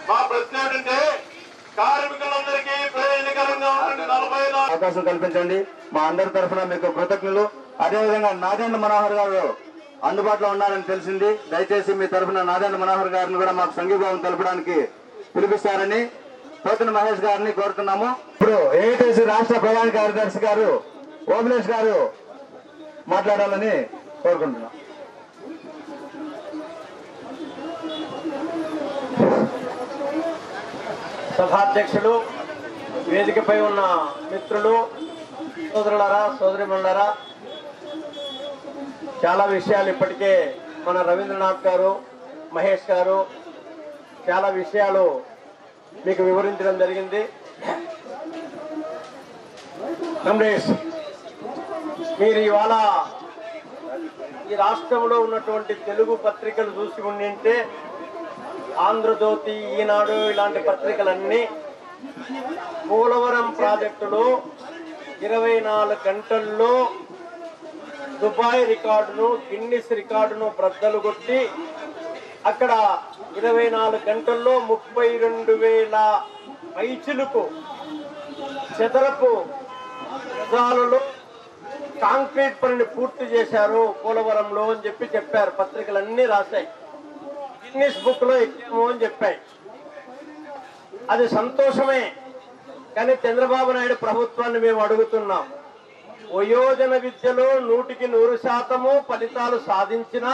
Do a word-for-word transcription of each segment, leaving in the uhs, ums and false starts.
మా ప్రశ్న ఏంటంటే కార్మికులందరికీ ప్రయోజనకరంగా ఉంటుంది నలభై అవకాశం కల్పించండి. మా అందరి తరఫున మీకు కృతజ్ఞతలు. అదేవిధంగా నాదెండ్ల మనోహర్ గారు అందుబాటులో ఉన్నారని తెలిసింది. దయచేసి మీ తరఫున నాదెండ్ల మనోహర్ గారిని కూడా మాకు సంఘీభావం తెలపడానికి పిలిపిస్తారని పోతున్న మహేష్ గారిని కోరుతున్నాము. ఇప్పుడు ఏఐటిసి రాష్ట్ర ప్రధాన కార్యదర్శి గారు ఓబులేసు గారు మాట్లాడాలని కోరుకుంటున్నాం. సభాధ్యక్షులు, వేదికపై ఉన్న మిత్రులు, సోదరులారా, సోదరిమణులారా, చాలా విషయాలు ఇప్పటికే మన రవీంద్రనాథ్ గారు, మహేష్ గారు చాలా విషయాలు మీకు వివరించడం జరిగింది. కమ్రేడ్స్, మీరు ఇవాళ ఈ రాష్ట్రంలో ఉన్నటువంటి తెలుగు పత్రికలు చూసి ఉండింటే ఆంధ్రజ్యోతి, ఈనాడు ఇలాంటి పత్రికలన్నీ పోలవరం ప్రాజెక్టులో ఇరవై నాలుగు గంటల్లో దుబాయ్ రికార్డును, గిన్నిస్ రికార్డును బ్రద్దలు కొట్టి అక్కడ ఇరవై నాలుగు గంటల్లో ముప్పై రెండు వేల పైచిలకు చదరపు గజాలలో కాంక్రీట్ పనిని పూర్తి చేశారు పోలవరంలో అని చెప్పి చెప్పారు. పత్రికలన్నీ రాశాయి, గిన్నిస్ బుక్ లో ఎక్కాము అని చెప్పాయి. అది సంతోషమే. కానీ చంద్రబాబు నాయుడు ప్రభుత్వాన్ని మేము అడుగుతున్నాం, వయోజన విద్యలో నూటికి నూరు శాతము ఫలితాలు సాధించినా,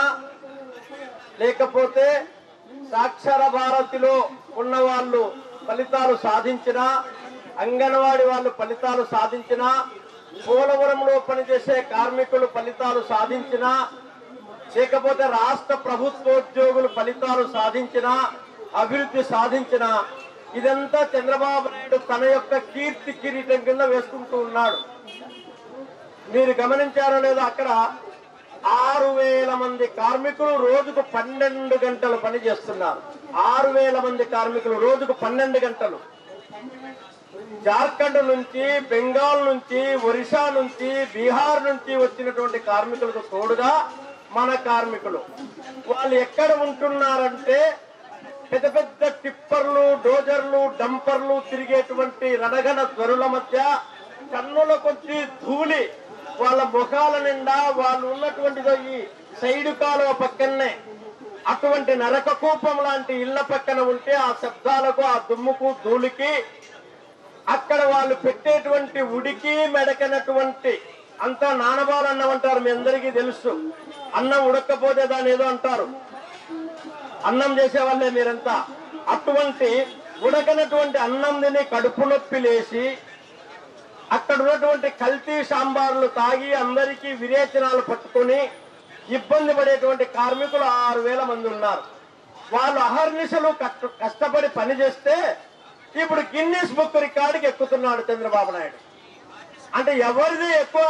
లేకపోతే సాక్షర భారతిలో ఉన్న వాళ్ళు ఫలితాలు సాధించినా, అంగన్వాడీ వాళ్ళు ఫలితాలు సాధించినా, పోలవరంలో పనిచేసే కార్మికులు ఫలితాలు సాధించినా, లేకపోతే రాష్ట్ర ప్రభుత్వోద్యోగులు ఫలితాలు సాధించినా, అభివృద్ధి సాధించినా, ఇదంతా చంద్రబాబు నాయుడు తన యొక్క కీర్తి కిరీటం కింద వేసుకుంటూ ఉన్నాడు. మీరు గమనించారో లేదో, అక్కడ ఆరు వేల మంది కార్మికులు రోజుకు పన్నెండు గంటలు పని చేస్తున్నారు. ఆరు వేల మంది కార్మికులు రోజుకు పన్నెండు గంటలు. జార్ఖండ్ నుంచి, బెంగాల్ నుంచి, ఒరిస్సా నుంచి, బీహార్ నుంచి వచ్చినటువంటి కార్మికులకు తోడుగా మన కార్మికులు వాళ్ళు ఎక్కడ ఉంటున్నారంటే పెద్ద పెద్ద టిప్పర్లు, డోజర్లు, డంపర్లు తిరిగేటువంటి రణగణ ధ్వనుల మధ్య కన్నుల కొద్ది ధూళి వాళ్ళ ముఖాల నిండా వాళ్ళు ఉన్నటువంటిదో ఈ సైడు కాలువ పక్కనే అటువంటి నరక కూపం లాంటి ఇళ్ల పక్కన ఉంటే ఆ శబ్దాలకు, ఆ దుమ్ముకు, ధూళికి అక్కడ వాళ్ళు పెట్టేటువంటి ఉడికి మెడకనటువంటి అంతా నానబాలు అన్నం అంటారు. మీ అందరికీ తెలుసు. అన్నం ఉడకపోతే దాని ఏదో అంటారు, అన్నం చేసే వాళ్ళే మీరంతా. అటువంటి ఉడకనటువంటి అన్నం తిని కడుపు నొప్పి లేచి అక్కడ ఉన్నటువంటి కల్తీ సాంబార్లు తాగి అందరికీ విరేచనాలు పట్టుకొని ఇబ్బంది పడేటువంటి కార్మికులు ఆరు వేల మంది ఉన్నారు. వాళ్ళు అహర్నిశలు కష్టపడి పని చేస్తే ఇప్పుడు గిన్నిస్ బుక్ రికార్డుకి ఎక్కుతున్నాడు చంద్రబాబు నాయుడు. అంటే ఎవరిది ఎక్కువ?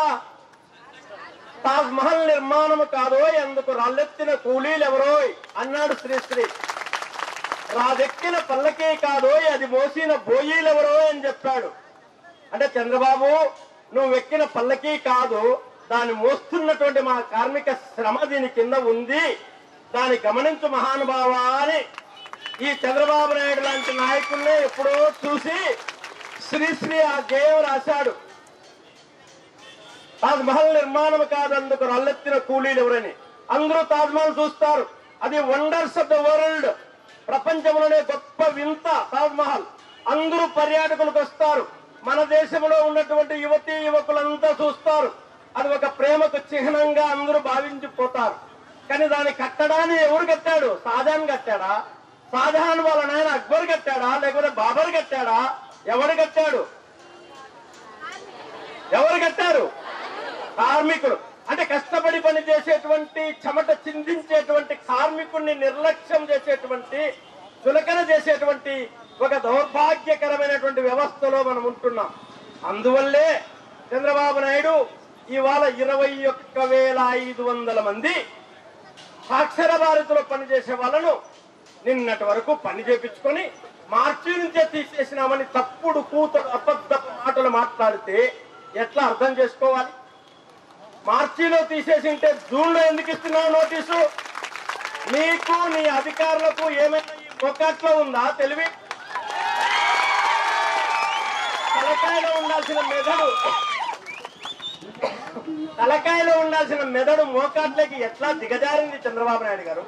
తాజ్ మహల్ నిర్మాణం కాదో ఎందుకు రాళ్ళెత్తిన కూలీలు ఎవరో అన్నాడు శ్రీశ్రీ. రాజెక్కిన పల్లకి కాదో అది మోసిన బోయీలు ఎవరో అని చెప్పాడు. అంటే చంద్రబాబు, నువ్వు ఎక్కిన పల్లకి కాదు, దాన్ని మోస్తున్నటువంటి మా కార్మిక శ్రమ దీని కింద ఉంది, దాన్ని గమనించు మహానుభావా అని ఈ చంద్రబాబు నాయుడు లాంటి నాయకుల్ని ఎప్పుడో చూసి శ్రీశ్రీ ఆ గేయం రాశాడు. తాజ్ మహల్ నిర్మాణం కాదందుకు రల్లెత్తిన కూలీలు ఎవరని. అందరూ తాజ్ మహల్ చూస్తారు, అది వండర్స్ ఆఫ్ ద వరల్డ్, ప్రపంచంలోనే గొప్ప వింత తాజ్ మహల్. అందరూ పర్యాటకులకు వస్తారు, మన దేశంలో ఉన్నటువంటి యువతీ యువకులంతా చూస్తారు. అది ఒక ప్రేమకు చిహ్నంగా అందరూ భావించిపోతారు. కానీ దాన్ని కట్టడాన్ని ఎవరు కట్టాడు? షాజహాన్ కట్టాడా? షాజహాన్ వాళ్ళ నాయన అక్బర్ కట్టాడా? లేకపోతే బాబర్ కట్టాడా? ఎవరు కట్టాడు? ఎవరు కట్టారు? కార్మికులు. అంటే కష్టపడి పని చేసేటువంటి, చెమట చిందించేటువంటి కార్మికుడిని నిర్లక్ష్యం చేసేటువంటి, చులకన చేసేటువంటి ఒక దౌర్భాగ్యకరమైనటువంటి వ్యవస్థలో మనం ఉంటున్నాం. అందువల్లే చంద్రబాబు నాయుడు ఇవాళ ఇరవై ఒక్క వేల ఐదు వందల మంది సాక్షర భారతిలో పనిచేసే వాళ్ళను నిన్నటి వరకు పని చేపించుకొని మార్చి నుంచే తీసేసినామని తప్పుడు కూతురు అబద్ధ మాటలు మాట్లాడితే ఎట్లా అర్థం చేసుకోవాలి? మార్చిలో తీసేసి ఉంటే జూన్ లో ఎందుకు ఇస్తున్నావు నోటీసు? నీకు నీ అధికారులకు ఏమైనా ఈ ఒకట్లో ఉందా తెలివి? తలకాయలో ఉండాల్సిన మెదడు తలకాయలో ఉండాల్సిన మెదడు మోకాట్లకి ఎట్లా దిగజారింది చంద్రబాబు నాయుడు గారు?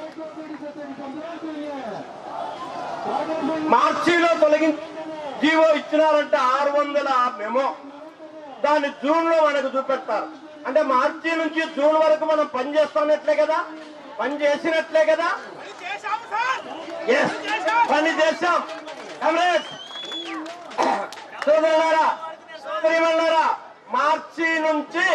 మార్చిలో తొలగించి జీవో ఇచ్చినారంటే ఆరు వందల మెమో, దాన్ని జూన్ లో మనకు చూపెడతారు. అంటే మార్చి నుంచి జూన్ వరకు మనం పని చేస్తున్నట్లే కదా, పని చేసినట్లే కదా. పని చేశాం సోదరులారా, సోదరిమణులారా. మార్చి నుంచి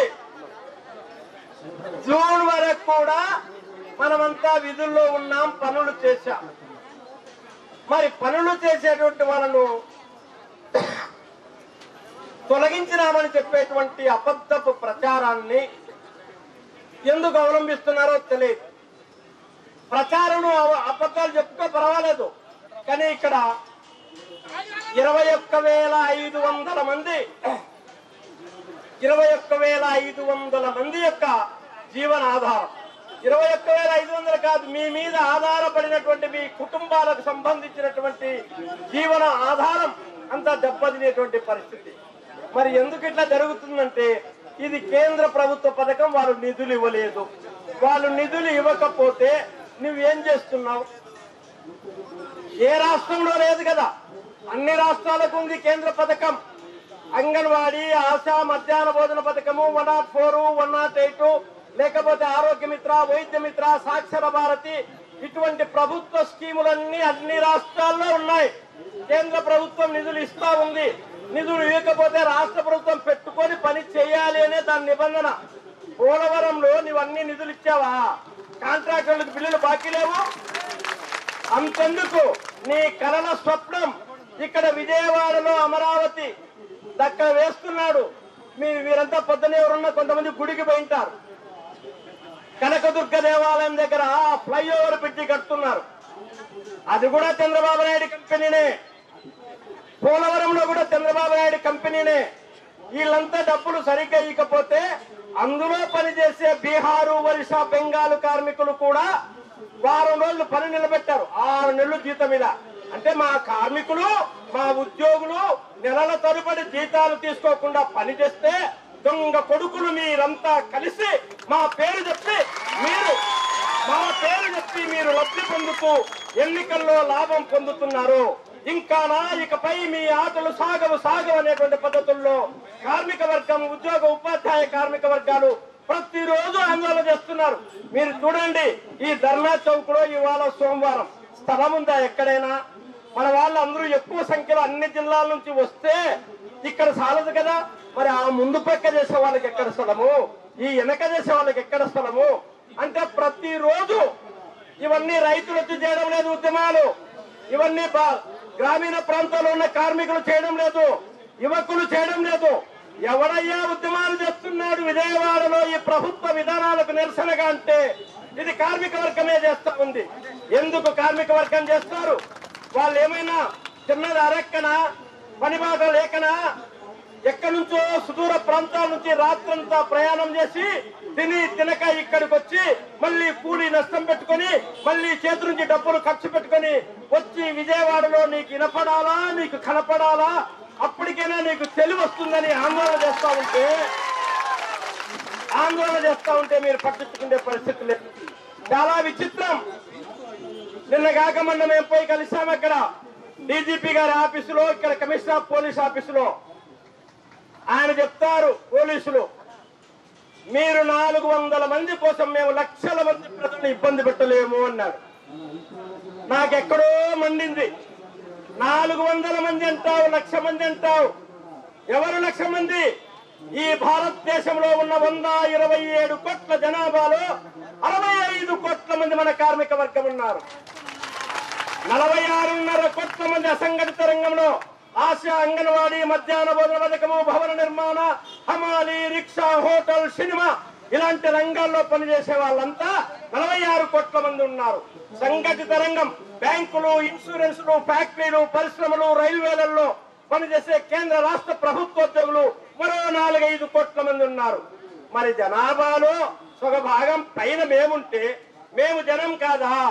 జూన్ వరకు కూడా మనమంతా విధుల్లో ఉన్నాం, పనులు చేశాం. మరి పనులు చేసేటువంటి వాళ్ళను తొలగించినామని చెప్పేటువంటి అబద్ధపు ప్రచారాన్ని ఎందుకు అవలంబిస్తున్నారో తెలియదు. ప్రచారం అబద్ధాలు చెప్పుకో పర్వాలేదు, కానీ ఇక్కడ ఇరవై ఒక్క వేల ఐదు వందల మంది ఇరవై ఒక్క వేల ఐదు వందల మంది యొక్క జీవన ఆధారం, ఇరవై ఒక్క వేల ఐదు వందలు కాదు, మీ మీద ఆధారపడినటువంటి మీ కుటుంబాలకు సంబంధించినటువంటి జీవన ఆధారం అంతా దెబ్బతినేటువంటి పరిస్థితి. మరి ఎందుకు ఇట్లా జరుగుతుందంటే ఇది కేంద్ర ప్రభుత్వ పథకం, వాళ్ళు నిధులు ఇవ్వలేదు. వాళ్ళు నిధులు ఇవ్వకపోతే నువ్వేం చేస్తున్నావు? ఏ రాష్ట్రంలో లేదు కదా, అన్ని రాష్ట్రాలకు ఉంది కేంద్ర పథకం. అంగన్వాడీ, ఆశా, మధ్యాహ్న భోజన పథకము, one not four one not eight లేకపోతే ఆరోగ్య మిత్ర, వైద్య మిత్ర, సాక్షర భారతి, ఇటువంటి ప్రభుత్వ స్కీములన్నీ అన్ని రాష్ట్రాల్లో ఉన్నాయి. కేంద్ర ప్రభుత్వం నిధులు ఇస్తా ఉంది. నిధులు ఇవ్వకపోతే రాష్ట్ర ప్రభుత్వం పెట్టుకొని పని చేయాలి అనే దాని నిబంధన. పోలవరంలో నువ్వన్నీ నిధులు ఇచ్చావా? కాంట్రాక్టర్లకు బిల్లులు బాకీ లేవు. అంతెందుకు, నీ కలల స్వప్నం ఇక్కడ విజయవాడలో అమరావతి అక్కడ వేస్తున్నాడు. మీ వీరంతా పొద్దున ఎవరున్నా కొంతమంది గుడికి పోయింటారు. కనకదుర్గ దేవాలయం దగ్గర ఫ్లైఓవర్ బ్రిడ్జి కడుతున్నారు, అది కూడా చంద్రబాబు నాయుడు కంపెనీనే. పోలవరంలో కూడా చంద్రబాబు నాయుడు కంపెనీనే. వీళ్ళంతా డబ్బులు సరిగ్గా ఇవ్వకపోతే అందులో పనిచేసే బీహారు, ఒరిస్సా, బెంగాల్ కార్మికులు కూడా వారం రోజులు పని నిలబెట్టారు, ఆరు నెలలు జీతం మీద. అంటే మా కార్మికులు, మా ఉద్యోగులు నెలల తరబడి జీతాలు తీసుకోకుండా పని చేస్తే దొంగ కొడుకులు మీరంతా కలిసి మా పేరు చెప్పి మీరు మా పేరు చెప్పి మీరు లబ్ధి పొందుతూ ఎన్నికల్లో లాభం పొందుతున్నారు. ఇంకానా ఇకపై మీ ఆటలు సాగవు సాగవు అనేటువంటి పద్ధతుల్లో కార్మిక వర్గం, ఉద్యోగ ఉపాధ్యాయ కార్మిక వర్గాలు ప్రతిరోజు ఆందోళన చేస్తున్నారు. మీరు చూడండి, ఈ ధర్నా చౌక్ లో ఇవాళ సోమవారం స్థలం ఉందా ఎక్కడైనా? మన వాళ్ళందరూ ఎక్కువ సంఖ్యలో అన్ని జిల్లాల నుంచి వస్తే ఇక్కడ సాలదు కదా. మరి ఆ ముందు పక్క చేసే వాళ్ళకి ఎక్కడ స్థలము, ఈ వెనక చేసే వాళ్ళకి ఎక్కడ స్థలము? అంటే ప్రతిరోజు ఇవన్నీ రైతులు వచ్చి చేయడం లేదు ఉద్యమాలు, ఇవన్నీ గ్రామీణ ప్రాంతాల్లో ఉన్న కార్మికులు చేయడం లేదు, యువకులు చేయడం లేదు. ఎవడయ్యా ఉద్యమాలు చేస్తున్నాడు విజయవాడలో ఈ ప్రభుత్వ విధానాలకు నిరసనగా అంటే ఇది కార్మిక వర్గమే చేస్తా ఉంది. ఎందుకు కార్మిక వర్గం చేస్తారు? వాళ్ళు ఏమైనా చిన్నది అరెక్కనా, పనిబాట లేకనా? ఎక్కడి నుంచో సుదూర ప్రాంతాల నుంచి రాత్రంతా ప్రయాణం చేసి తిని తినక ఇక్కడికి వచ్చి మళ్ళీ కూలీ నష్టం పెట్టుకొని మళ్ళీ చేతి నుంచి డబ్బులు ఖర్చు పెట్టుకొని వచ్చి విజయవాడలో నీకు వినపడాలా, నీకు కనపడాలా, అప్పటికైనా నీకు తెలివి వస్తుందని ఆందోళన చేస్తా ఉంటే ఆందోళన చేస్తా ఉంటే మీరు పట్టించుకునే పరిస్థితి లేదు. చాలా విచిత్రం. నిన్న కాక మొన్న మేము పోయి కలిసాం అక్కడ డీజీపీ గారి ఆఫీసులో, ఇక్కడ కమిషనర్ ఆఫ్ పోలీస్ ఆఫీసులో. ఆయన చెప్తారు, పోలీసులు మీరు నాలుగు వందల మంది కోసం మేము లక్షల మంది ప్రజలను ఇబ్బంది పెట్టలేము అన్నాడు. నాకెక్కడో మండింది. నాలుగు వందల మంది అంటావు, లక్ష మంది అంటావు. ఎవరు లక్ష మంది? ఈ భారతదేశంలో ఉన్న వంద ఇరవై ఏడు కోట్ల జనాభాలో అరవై ఐదు కోట్ల మంది మన కార్మిక వర్గం ఉన్నారు. నలభై ఆరున్నర కోట్ల మంది అసంఘటిత రంగంలో ఆశా, అంగన్వాడీ, మధ్యాహ్న భోజన పథకము, భవన నిర్మాణ, హమాలి, రిక్షా, హోటల్, సినిమా ఇలాంటి రంగాల్లో పనిచేసే వాళ్ళంతా నలభై ఆరు కోట్ల మంది ఉన్నారు. సంఘటిత రంగం బ్యాంకులు, ఇన్సూరెన్స్లు, ఫ్యాక్టరీలు, పరిశ్రమలు, రైల్వేలలో పనిచేసే కేంద్ర రాష్ట్ర ప్రభుత్వోద్యోగులు మరో నాలుగైదు కోట్ల మంది ఉన్నారు. మరి జనాభాలో ఒక భాగం పైన మేముంటే మేము జనం కాదా?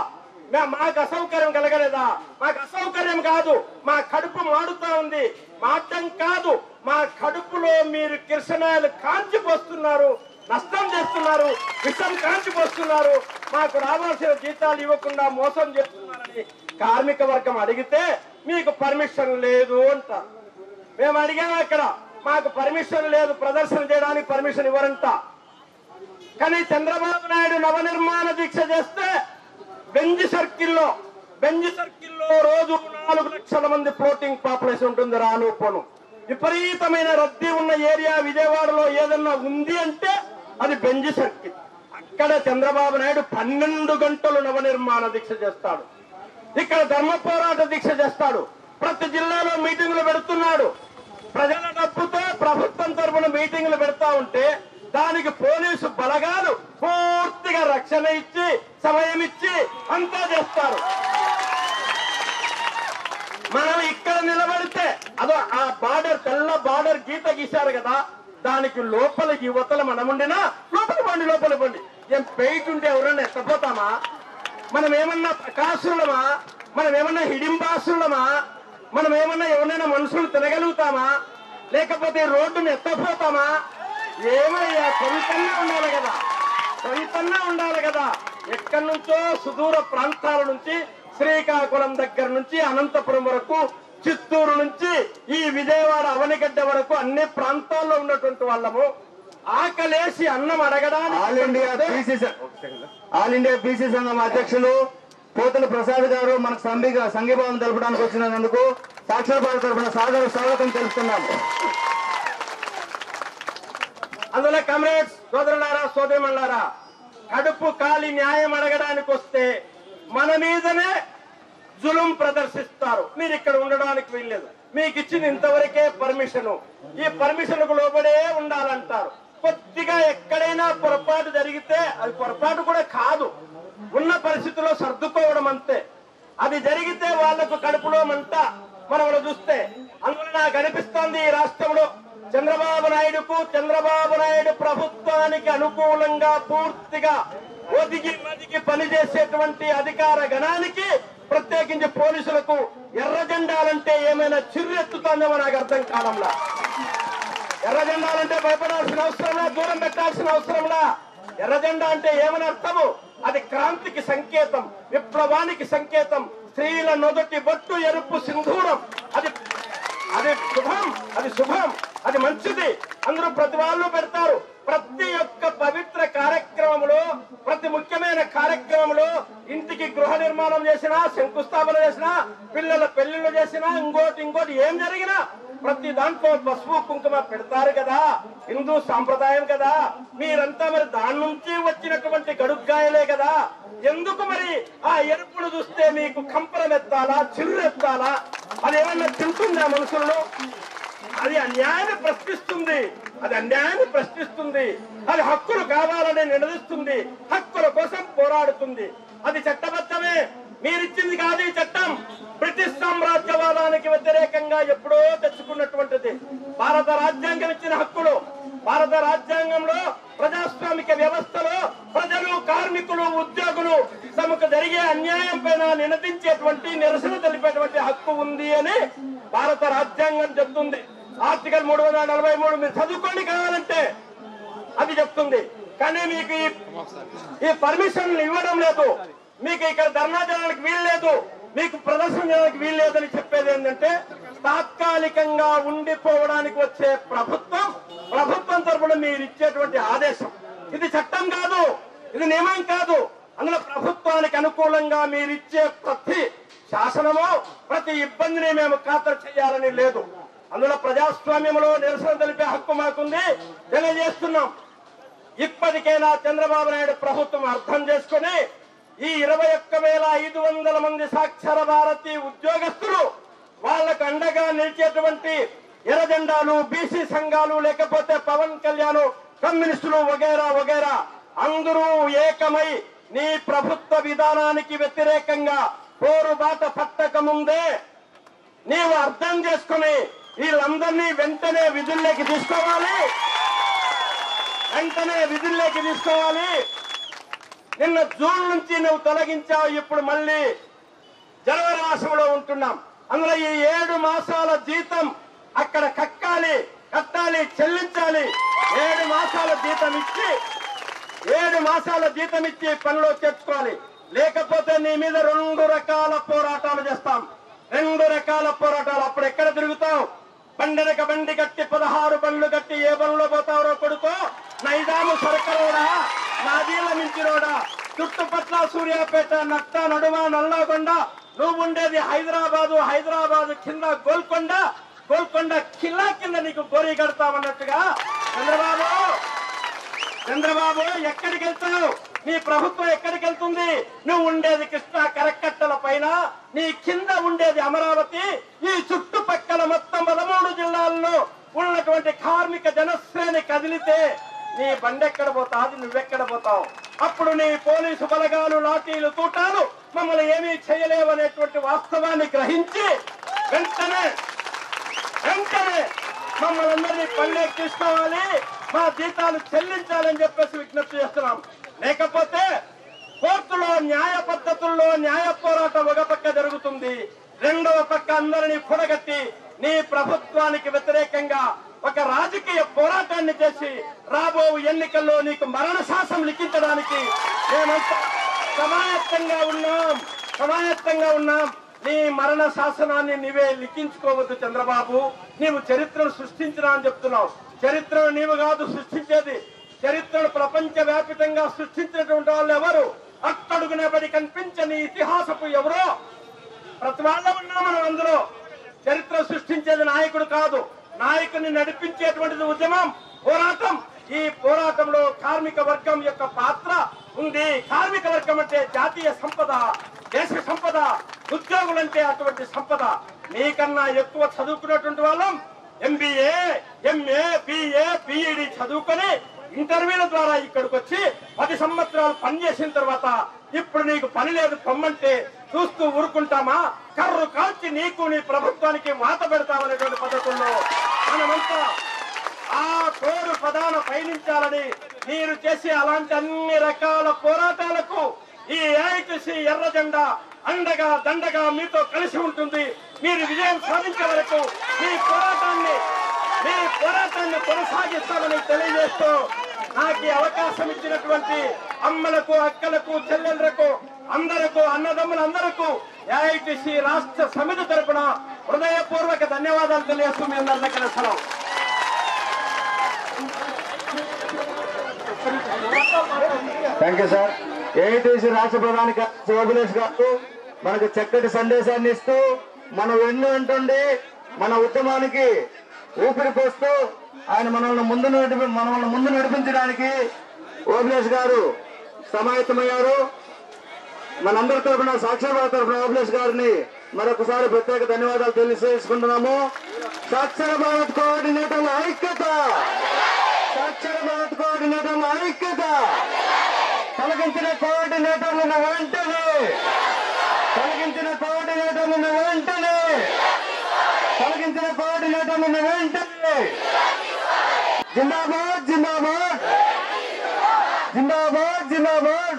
మాకు అసౌకర్యం కలగలేదా? మాకు అసౌకర్యం కాదు, మా కడుపు మాడుతా ఉంది, మాటం కాదు, మా కడుపులో మీరు కిరసనాయలు కాంచి పోస్తున్నారు, నష్టం చేస్తున్నారు, విషం కాంచి పోస్తున్నారు, మాకు రావాల్సిన జీతాలు ఇవ్వకుండా మోసం చేస్తున్నారని కార్మిక వర్గం అడిగితే మీకు పర్మిషన్ లేదు అంట. మేము అడిగాము అక్కడ, మాకు పర్మిషన్ లేదు, ప్రదర్శన చేయడానికి పర్మిషన్ ఇవ్వరంట. కానీ చంద్రబాబు నాయుడు నవనిర్మాణ దీక్ష చేస్తే బెంజ్ సర్కిల్లో బెంజ్ సర్కిల్లో రోజు నాలుగు లక్షల మంది ఫ్లోటింగ్ పాపులేషన్ ఉంటుంది. రాను పోను విపరీతమైన రద్దీ ఉన్న ఏరియా విజయవాడలో ఏదన్నా ఉంది అంటే అది బెంజ్ సర్కిల్. అక్కడ చంద్రబాబు నాయుడు పన్నెండు గంటలు నవనిర్మాణ దీక్ష చేస్తాడు. ఇక్కడ ధర్మ పోరాట దీక్ష చేస్తాడు. ప్రతి జిల్లాలో మీటింగులు పెడుతున్నాడు. ప్రజల డబ్బుతో ప్రభుత్వం తరఫున మీటింగులు పెడతా ఉంటే దానికి పోలీసు బలగాలు పూర్తిగా రక్షణ ఇచ్చి సమయం ఇచ్చి అంతా చేస్తారు. మనం ఇక్కడ నిలబడితే అదో ఆ బార్డర్ తెల్ల బార్డర్ గీత గీశారు కదా, దానికి లోపలికి యువతలు మనం ఉండినా లోపలి పండి లోపలి పండి ఏం పెయిట్ ఉంటే ఎవరన్నా ఎత్తపోతామా? మనం ఏమన్నా ప్రకాశులమా? మనం ఏమన్నా హిడింబాసులమా? మనం ఏమన్నా ఎవరైనా మనుషులు తినగలుగుతామా? లేకపోతే రోడ్డును ఎత్తపోతామా? ఏమయ్యా, కొంతన్నా ఉండాలి కదా, కొంతన్నా ఉండాలి కదా. ఎక్కడి నుంచో సుదూర ప్రాంతాల నుంచి శ్రీకాకుళం దగ్గర నుంచి అనంతపురం వరకు, చిత్తూరు నుంచి ఈ విజయవాడ అవనిగడ్డ వరకు అన్ని ప్రాంతాల్లో ఉన్నటువంటి వాళ్ళము ఆకలేసి అన్నం అడగడానికి all India BC all India BC సంఘం అధ్యక్షులు పోతుల ప్రసాద్ గారు మనకు సంఘీగా సంఘీభావం తెలపడానికి వచ్చినందుకు సాక్షర భారత తరఫున సాదర స్వాగతం తెలుపుతున్నాము. అందులో కమ్రేడ్స్ సోదరులారా, సోదరిమణులారా, కడుపు కాలి న్యాయం అడగడానికి వస్తే మన మీదనే జులుం ప్రదర్శిస్తారు. మీరు ఇక్కడ ఉండడానికి వీల్లేదు, మీకు ఇచ్చింది ఇంతవరకే పర్మిషన్, ఈ పర్మిషన్ కు లోబడే ఉండాలంటారు. కొద్దిగా ఎక్కడైనా పొరపాటు జరిగితే అది పొరపాటు కూడా కాదు, ఉన్న పరిస్థితుల్లో సర్దుకోవడం అంతే. అది జరిగితే వాళ్లకు కడుపులో మంట. మనం చూస్తే అందులో నాకు అనిపిస్తోంది ఈ రాష్ట్రంలో చంద్రబాబు నాయుడుకు చంద్రబాబు నాయుడు ప్రభుత్వానికి అనుకూలంగా పూర్తిగా ఒదిగి మదిగి పనిచేసేటువంటి అధికార గణానికి, ప్రత్యేకించి పోలీసులకు ఎర్ర జెండాలంటే ఏమైనా చిర్రెత్తుతుందేమో నాకు అర్థం కాలంలా. ఎర్ర జెండాలంటే భయపడాల్సిన అవసరంలా, దూరం పెట్టాల్సిన అవసరంలా. ఎర్ర జెండా అంటే ఏమని అర్థము? అది క్రాంతికి సంకేతం, విప్లవానికి సంకేతం. స్త్రీల నొదటి బొట్టు ఎరుపు సింధూరం, అది అది శుభం, అది శుభం, అది మంచిది. అందరూ ప్రతి వాళ్ళు పెడతారు. ప్రతి ఒక్క పవిత్ర కార్యక్రమంలో, ప్రతి ముఖ్యమైన కార్యక్రమంలో, ఇంటికి గృహ నిర్మాణం చేసినా, శంకుస్థాపన చేసినా, పిల్లల పెళ్లిళ్ళు చేసినా, ఇంకోటి ఇంకోటి ఏం జరిగినా ప్రతి దాంట్లో పసుపు కుంకుమ పెడతారు కదా. హిందూ సాంప్రదాయం కదా. మీరంతా మరి దాని నుంచి వచ్చినటువంటి గడుగ్గాయలే కదా. ఎందుకు మరి ఆ ఎరుపును చూస్తే మీకు కంపరం ఎత్తాలా, చిర్రెత్తాలా? అది ఏమన్నా తింటుందా మనుషులను? అది అన్యాయాన్ని ప్రశ్నిస్తుంది, అది అన్యాయాన్ని ప్రశ్నిస్తుంది. అది హక్కులు కావాలని నిలదీస్తుంది, హక్కుల కోసం పోరాడుతుంది. అది చట్టబద్ధమే, మీరిచ్చింది కాదు ఈ చట్టం. బ్రిటిష్ సామ్రాజ్యవాదానికి వ్యతిరేకంగా ఎప్పుడో తెచ్చుకున్నటువంటిది. భారత రాజ్యాంగం ఇచ్చిన హక్కులు. భారత రాజ్యాంగంలో ప్రజాస్వామిక వ్యవస్థలో ప్రజలు, కార్మికులు, ఉద్యోగులు తమకు జరిగే అన్యాయం పైన నినదించేటువంటి, నిరసన తెలిపేటువంటి హక్కు ఉంది అని భారత రాజ్యాంగం చెప్తుంది. ఆర్టికల్ మూడు వందల నలభై మూడు మీరు చదువుకోండి కావాలంటే, అది చెప్తుంది. కానీ మీకు ఈ పర్మిషన్లు ఇవ్వడం లేదు, మీకు ఇక్కడ ధర్నా చేయడానికి వీలు లేదు, మీకు ప్రదర్శన చేయడానికి వీలు లేదని చెప్పేది ఏంటంటే, తాత్కాలికంగా ఉండిపోవడానికి వచ్చే ప్రభుత్వం, ప్రభుత్వం తరఫున మీరు ఇచ్చేటువంటి ఆదేశం. ఇది చట్టం కాదు, ఇది నియమం కాదు. అందులో ప్రభుత్వానికి అనుకూలంగా మీరు ఇచ్చే ప్రతి శాసనము, ప్రతి ఇబ్బందిని మేము ఖాతరు చేయాలని లేదు. అందులో ప్రజాస్వామ్యంలో నిరసన తెలిపే హక్కు మాకుంది, తెలియజేస్తున్నాం. ఇప్పటికైనా చంద్రబాబు నాయుడు ప్రభుత్వం అర్థం చేసుకుని ఈ ఇరవై ఒక్క వేల ఐదు వందల మంది సాక్షర భారతి ఉద్యోగస్తులు, వాళ్లకు అండగా నిలిచేటువంటి ఎర్ర జెండాలు, బీసీ సంఘాలు, లేకపోతే పవన్ కళ్యాణ్, కమ్యూనిస్టులు వగైరా వగైరా అందరూ ఏకమై నీ ప్రభుత్వ విధానానికి వ్యతిరేకంగా పోరుబాట పట్టక ముందే నీవు అర్థం చేసుకుని వీళ్ళందరినీ వెంటనే విధుల్లోకి తీసుకోవాలి, వెంటనే విధుల్లోకి తీసుకోవాలి. నిన్న జూన్ నుంచి నువ్వు తొలగించావు, ఇప్పుడు మళ్ళీ జనవరి మాసంలో ఉంటున్నాం. అందులో ఈ ఏడు మాసాల జీతం అక్కడ కక్కాలి, కట్టాలి, చెల్లించాలి. ఏడు మాసాల జీతం ఇచ్చి ఏడు మాసాల జీతం ఇచ్చి పనిలో చేర్చుకోవాలి. లేకపోతే నీ మీద రెండు రకాల పోరాటాలు చేస్తాం. రెండు రకాల పోరాటాలు. అప్పుడు ఎక్కడ తిరుగుతావు? బండెనక బండి కట్టి పదహారు బండ్లు కట్టి ఏ బండ్లో పోతావో కొడుకో. నైదాము సరకరోడా, నాదీల మించిరోడా, చుట్టుపట్ల సూర్యాపేట, నట్ట, నడుమ, నల్లగొండ. నువ్వు ఉండేది హైదరాబాదు, హైదరాబాదు కింద గోల్కొండ, గోల్కొండ కిల్లా కింద నీకు గోరీ కడతామన్నట్టుగా చంద్రబాబు చంద్రబాబు ఎక్కడికి వెళ్తావు? నీ ప్రభుత్వం ఎక్కడికి వెళ్తుంది? నువ్వు ఉండేది కృష్ణా కరకట్టల పైన, నీ కింద ఉండేది అమరావతి. ఈ చుట్టుపక్కల మొత్తం పదమూడు జిల్లాల్లో ఉన్నటువంటి కార్మిక జనశ్రేణి కదిలితే నీ బండెక్కడ పోతాది, నువ్వెక్కడ పోతావు? అప్పుడు నీ పోలీసు బలగాలు, లాఠీలు, తూటాలు మమ్మల్ని ఏమీ చేయలేవనేటువంటి వాస్తవాన్ని గ్రహించి వెంటనే వెంటనే మమ్మల్ని అందరినీ పల్లెకి తీసుకోవాలి, మా జీతాలు చెల్లించాలని చెప్పేసి విజ్ఞప్తి చేస్తున్నాం. లేకపోతే కోర్టులో న్యాయ పద్ధతుల్లో న్యాయ పోరాటం ఒక పక్క జరుగుతుంది, రెండవ పక్క అందరినీ కూడగట్టి నీ ప్రభుత్వానికి వ్యతిరేకంగా ఒక రాజకీయ పోరాటాన్ని చేసి రాబో ఎన్నికల్లో నీకు మరణ శాసనం లిఖించడానికి మేమంతా సమాయత్తంగా ఉన్నాం సమాయత్తంగా ఉన్నాం నీ మరణ శాసనాన్ని నీవే లిఖించుకోవద్దు చంద్రబాబు. నీవు చరిత్రను సృష్టించినా అని చెప్తున్నావు. చరిత్రను నీవు కాదు సృష్టించేది. చరిత్రను ప్రపంచ వ్యాపితంగా సృష్టించినటువంటి వాళ్ళు ఎవరు? అట్టడుగునబడి కనిపించని ఇతిహాసపు ఎవరో ప్రతి వాళ్ళ ఉన్నా మనం అందులో. చరిత్ర సృష్టించేది నాయకుడు కాదు, నాయకుడిని నడిపించేటువంటిది ఉద్యమం, పోరాటం. ఈ పోరాటంలో కార్మిక వర్గం యొక్క పాత్ర ఉంది. కార్మిక వర్గం అంటే జాతీయ సంపద, దేశ సంపద, ఉద్యోగులంటే అటువంటి సంపద. నీకన్నా ఎక్కువ చదువుకున్నటువంటి వాళ్ళం ఎంబీఏ, ఎంఏ, బిఏ, బిఈడి చదువుకొని ఇంటర్వ్యూల ద్వారా ఇక్కడికి వచ్చి పది సంవత్సరాలు పనిచేసిన తర్వాత ఇప్పుడు నీకు పని లేదు పొమ్మంటే చూస్తూ ఊరుకుంటామా? కర్రు కాల్చి నీకు నీ ప్రభుత్వానికి వాత పెడతామనేటువంటి పద్ధతుల్లో మనమంతా ఆ కోరు ప్రధాన పయనించాలని మీరు చేసే అలాంటి అన్ని రకాల పోరాటాలకు ఈ ఏఐటీసీ ఎర్ర జెండా అండగా దండగా మీతో కలిసి ఉంటుంది. మీరు విజయం సాధించే వరకు మీ పోరాటాన్ని మీ పోరాటాన్ని కొనసాగిస్తామని తెలియజేస్తూ నాకు ఈ అవకాశం ఇచ్చినటువంటి అమ్మలకు, అక్కలకు, చెల్లెళ్లకు, అందరకు, అన్నదమ్ములందరకు ఏఐటీసీ రాష్ట్ర సమితి తరపున హృదయపూర్వక ధన్యవాదాలు తెలియజేస్తూ మీ అందరి దగ్గర సెలవు. Thank you sir. ఏఐటీసీ రాష్ట్ర ప్రధాని ఓబులేసు గారు మనకు చక్కటి సందేశాన్ని ఇస్తూ మన వెన్ను ఉంటుండి మన ఉద్యమానికి ఊపిరి పోస్తూ ఆయన మనల్ని ముందు నడిపి మనల్ని ముందు నడిపించడానికి ఓబులేసు గారు సమాయత్తమయ్యారు. మనందరి తరఫున సాక్షర తరఫున ఓబులేసు గారిని మరొకసారి ప్రత్యేక ధన్యవాదాలు తెలియజేసుకుంటున్నాము. సాక్షర భారత్ కోఆర్డినేటర్ల ఐక్యత, సాక్షర భారత్ కోఆర్డినేటర్ల ఐక్యత. తొలగించిన కోఆర్డినేటర్లను వెంటనే తొలగించిన కోఆర్డినేటర్లను వెంటనే తొలగించిన కోఆర్డినేటర్లను వెంటనే జిందాబాద్ జిందాబాద్ జిందాబాద్ జిందాబాద్.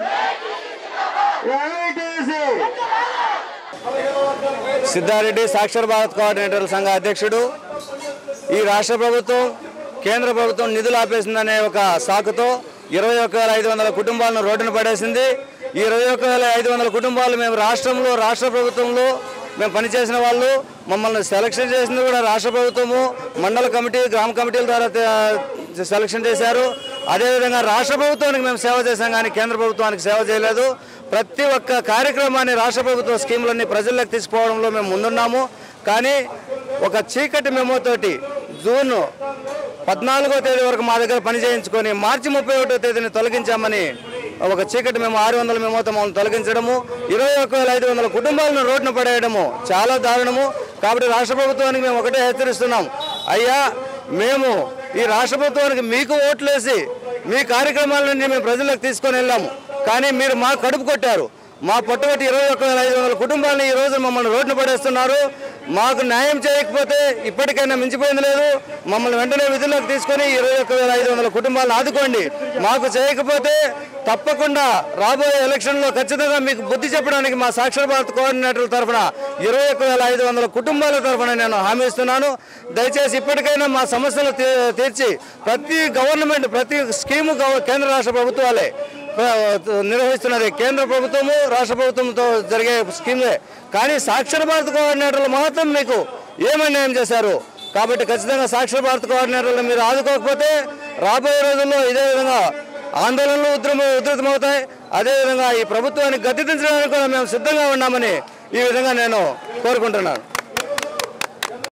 సిద్ధారెడ్డి సాక్షర భారత్ కోఆర్డినేటర్ల సంఘ అధ్యక్షుడు. ఈ రాష్ట్ర ప్రభుత్వం కేంద్ర ప్రభుత్వం నిధులు ఆపేసిందనే ఒక సాకుతో ఇరవై ఒక్క వేల ఐదు వందల కుటుంబాలను రోడ్డున పడేసింది. ఈ ఇరవై ఒక్క వేల ఐదు వందల కుటుంబాలు మేము రాష్ట్రంలో రాష్ట్ర ప్రభుత్వంలో మేము పనిచేసిన వాళ్ళు, మమ్మల్ని సెలక్షన్ చేసింది కూడా రాష్ట్ర ప్రభుత్వము, మండల కమిటీ, గ్రామ కమిటీల ద్వారా సెలక్షన్ చేశారు. అదేవిధంగా రాష్ట్ర ప్రభుత్వానికి మేము సేవ చేశాం కానీ కేంద్ర ప్రభుత్వానికి సేవ చేయలేదు. ప్రతి ఒక్క కార్యక్రమాన్ని రాష్ట్ర ప్రభుత్వ స్కీములన్నీ ప్రజల్లోకి తీసుకుపోవడంలో మేము ముందున్నాము. కానీ ఒక చీకటి మెమోతోటి జూన్ పద్నాలుగో తేదీ వరకు మా దగ్గర పని చేయించుకొని మార్చి ముప్పై ఒకటో తేదీని తొలగించామని ఒక చీకటి మేము ఆరు వందల మేమోతో మమ్మల్ని తొలగించడము, ఇరవై ఒక్క వేల ఐదు వందల కుటుంబాలను రోడ్డున పడేయడము చాలా దారుణము. కాబట్టి రాష్ట్ర ప్రభుత్వానికి మేము ఒకటే హెచ్చరిస్తున్నాం, అయ్యా మేము ఈ రాష్ట్ర ప్రభుత్వానికి మీకు ఓట్లేసి మీ కార్యక్రమాలన్నీ మేము ప్రజలకు తీసుకొని వెళ్ళాము, కానీ మీరు మా కడుపు కొట్టారు. మా పొట్టగొట్టి ఇరవై ఒక్క వేల ఐదు వందల కుటుంబాలని ఈ రోజు మమ్మల్ని రోడ్డున పడేస్తున్నారు. మాకు న్యాయం చేయకపోతే ఇప్పటికైనా మించిపోయింది లేదు. మమ్మల్ని వెంటనే విధుల్లోకి తీసుకొని ఇరవై ఒక్క వేల ఐదు వందల కుటుంబాలను ఆదుకోండి. మాకు చేయకపోతే తప్పకుండా రాబోయే ఎలక్షన్లో ఖచ్చితంగా మీకు బుద్ధి చెప్పడానికి మా సాక్షర భారత్ కోఆర్డినేటర్ల తరఫున ఇరవై ఒక్క వేల ఐదు వందల కుటుంబాల తరఫున నేను హామీ ఇస్తున్నాను. దయచేసి ఇప్పటికైనా మా సమస్యలు తీర్చి ప్రతి గవర్నమెంట్ ప్రతి స్కీము కేంద్ర రాష్ట్ర ప్రభుత్వాలే నిర్వహిస్తున్నది. కేంద్ర ప్రభుత్వము రాష్ట్ర ప్రభుత్వంతో జరిగే స్కీమే. కానీ సాక్షర భారత్ కోఆర్డినేటర్లు మాత్రం మీకు ఏమన్యాయం చేశారు. కాబట్టి ఖచ్చితంగా సాక్షర భారత్ కోఆర్డినేటర్లు మీరు ఆదుకోకపోతే రాబోయే రోజుల్లో ఇదే విధంగా ఆందోళనలు ఉద్రమ ఉధృతమవుతాయి. అదేవిధంగా ఈ ప్రభుత్వాన్ని గద్దెదించడానికి కూడా మేము సిద్ధంగా ఉన్నామని ఈ విధంగా నేను కోరుకుంటున్నాను.